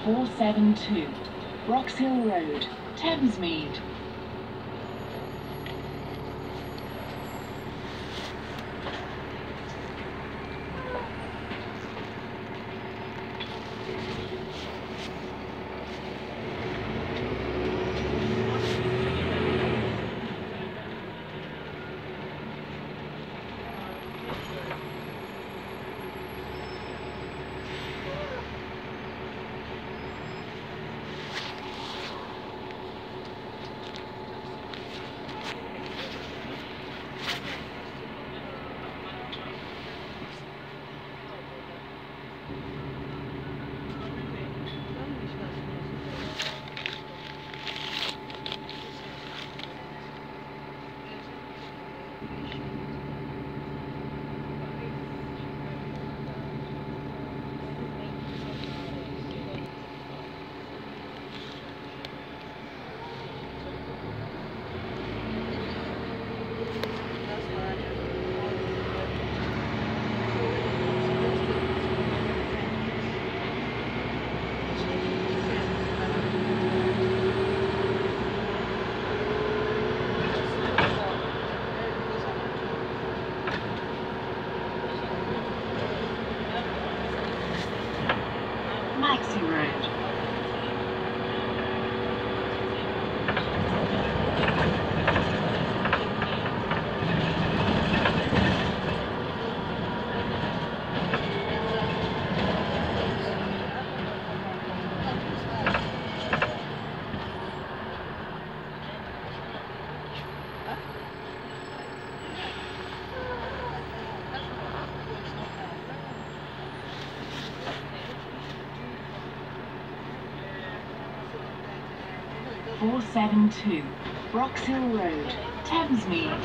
472 Broxhill Road, Thamesmerd. Maxi Road. (472) Broxhill Road, Thamesmerd.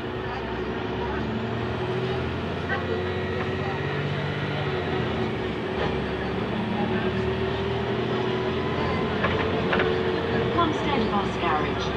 Plumstead Bus Garage.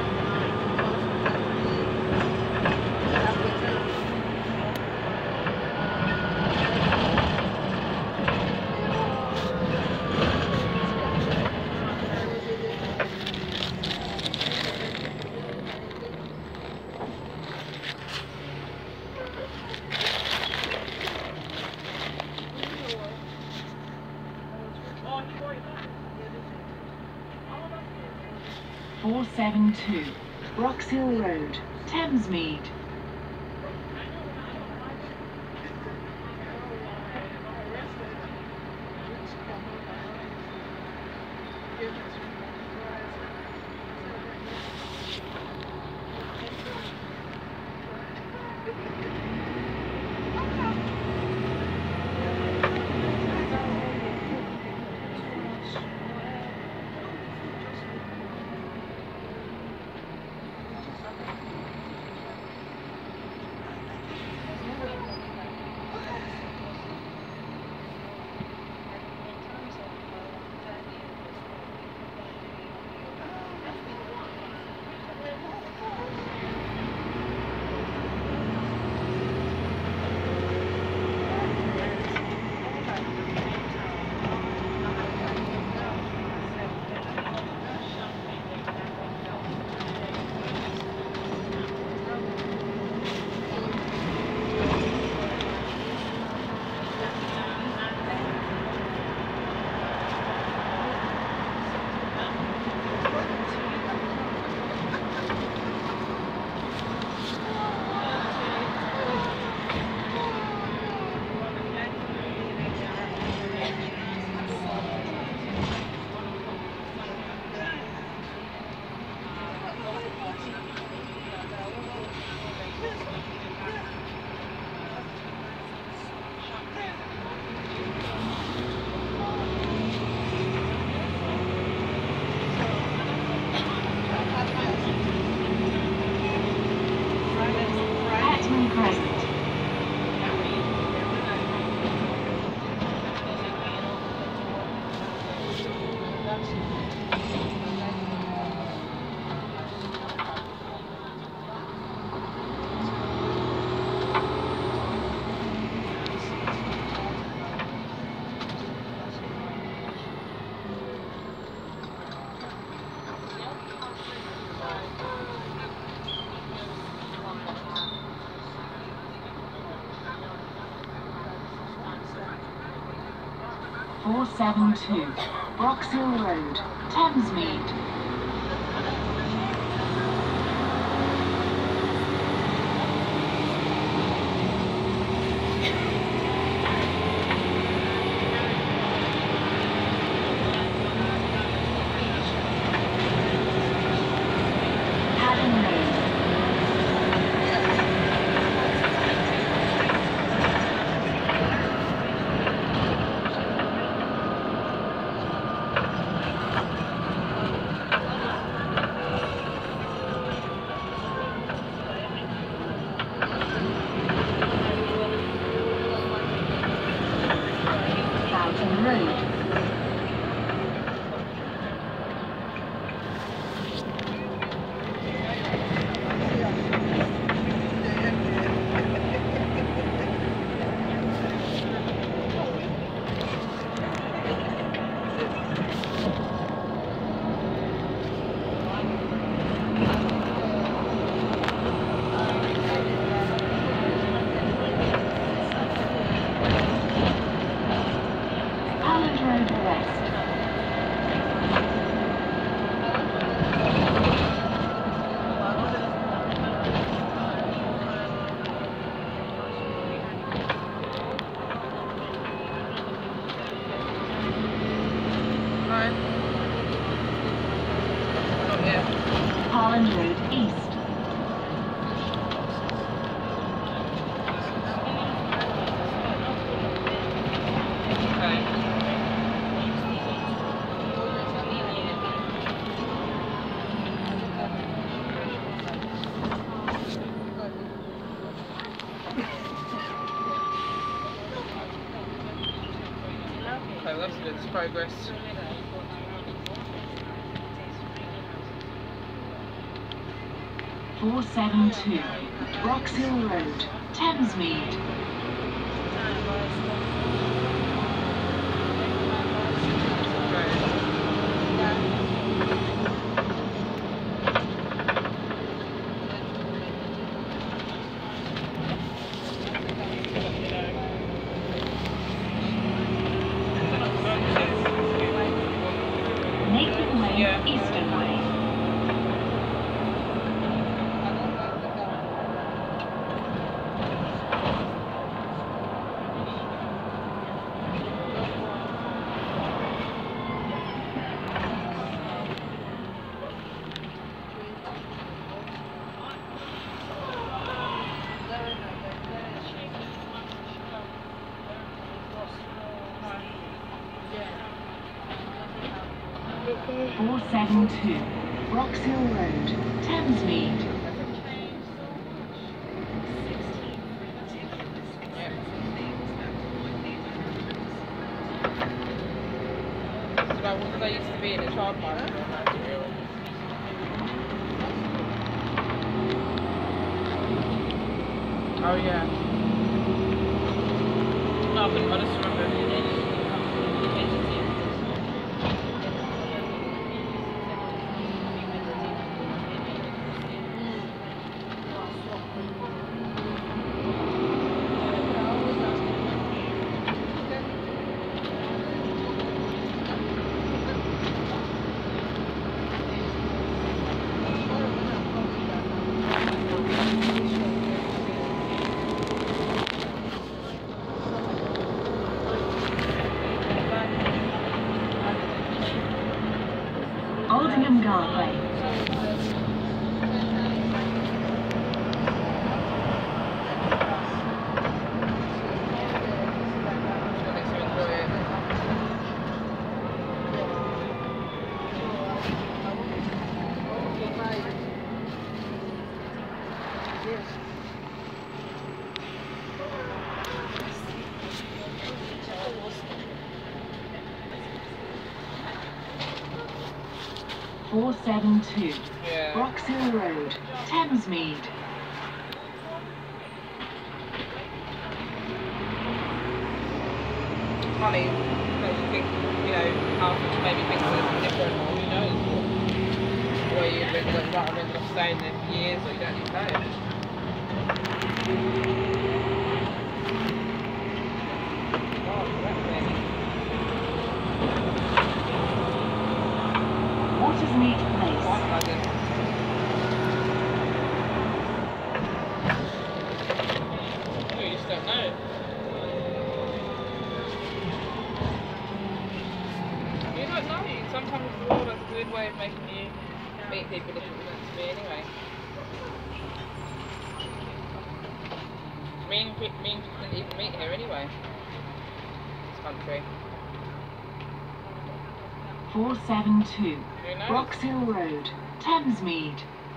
(472) Broxhill Road, Thamesmerd. 472, Broxhill Road, Thamesmead. Road East. Okay, well, that's good. It's progress. .472 Broxhill Road, Thamesmead. Nathan Way, Eastern Way. .472 Broxhill Road, Thamesmead. It's like what they used to be in a child park. Oh yeah. No, I just remember. Oldingham Gardway. .472 Broxhill Road, Thamesmead. Funny, makes you think, you know, how much maybe things are different, or who knows, or you've been like that, I've been off staying there for years, or you don't even know. Oh, that thing. Watersmead Place. Oh, you just don't know. You don't know. Sometimes the world has a good way of making you meet people that you're meant to be anyway. Me and people didn't even meet here anyway. This country. 472. Who knows? Broxhill Road, Thamesmead.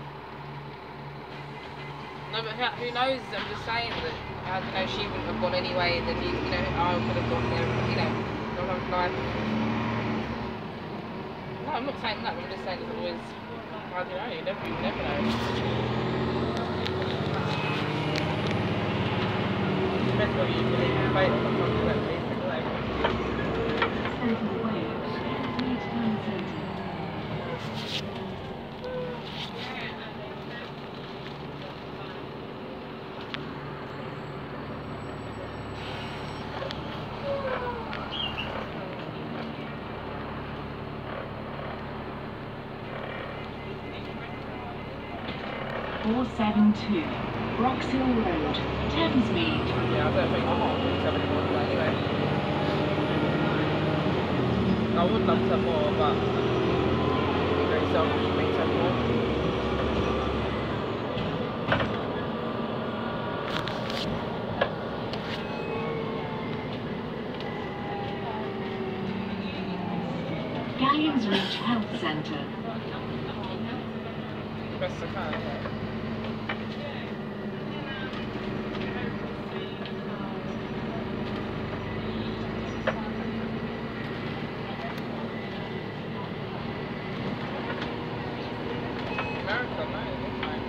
No, but who knows? I'm just saying that, she wouldn't have gone anyway, and then, I could have gone there, not have life. No, I'm not saying that, I'm just saying there's always, I don't know, you never know. Depends whether you believe in fate or not, something like that. Centre Way, Lead Town Centre. .472 Broxhill Road, Thamesmead. Yeah, I don't think I'm not going to have any more than that anyway. I would love to have more, but it's very selfish for me to have more. Gallions Reach Health Centre. Best I can, yeah. America, no, it's fine.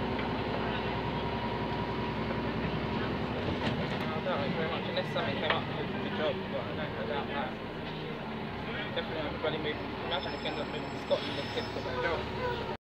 I doubt it very much, unless something came up with a job, but I doubt that. Definitely everybody moving, imagine if you end up moving to Scotland, it's difficult to get a job.